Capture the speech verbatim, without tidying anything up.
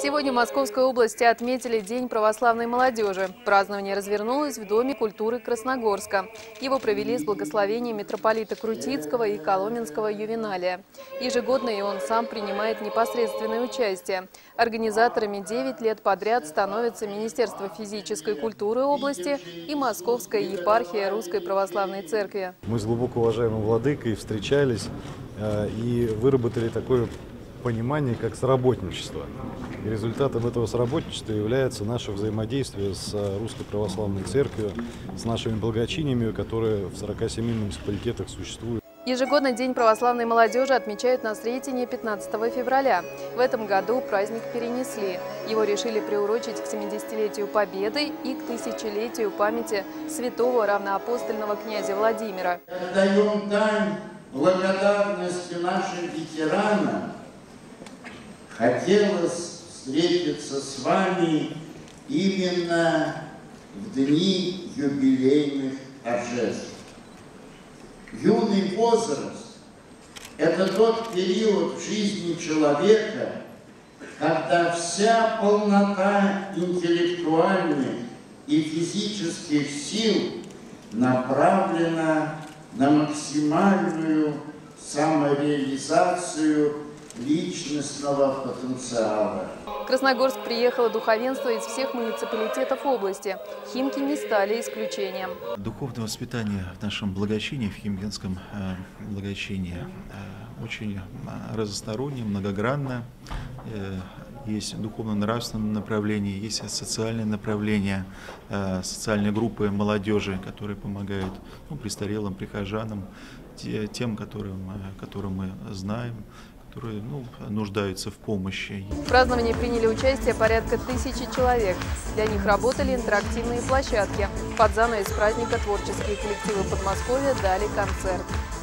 Сегодня в Московской области отметили День православной молодежи. Празднование развернулось в Доме культуры Красногорска. Его провели с благословения митрополита Крутицкого и Коломенского Ювеналия. Ежегодно и он сам принимает непосредственное участие. Организаторами девять лет подряд становятся Министерство физической культуры области и Московская епархия Русской Православной Церкви. Мы с глубоко уважаемым владыкой встречались э, и выработали такое понимание, как соработничество. И результатом этого соработничества является наше взаимодействие с Русской Православной Церковью, с нашими благочиниями, которые в сорока семи муниципалитетах существуют. Ежегодно День православной молодежи отмечают на Сретенье пятнадцатого февраля. В этом году праздник перенесли. Его решили приурочить к семидесятилетию Победы и к тысячелетию памяти святого равноапостольного князя Владимира. Отдаем дань благодарности нашим ветеранам. Хотелось встретиться с вами именно в дни юбилейных торжеств. Юный возраст – это тот период в жизни человека, когда вся полнота интеллектуальных и физических сил направлена на максимальную самореализацию личностного потенциала. В Красногорск приехало духовенство из всех муниципалитетов области. Химки не стали исключением. Духовное воспитание в нашем благочинии, в химкинском э, благочинии, э, очень разностороннее, многогранно. Э, есть духовно-нравственное направление, есть социальное направление, э, социальные группы молодежи, которые помогают ну, престарелым, прихожанам, те, тем, которым, которым мы знаем, которые ну, нуждаются в помощи. В праздновании приняли участие порядка тысячи человек. Для них работали интерактивные площадки. Под занавес праздника творческие коллективы Подмосковья дали концерт.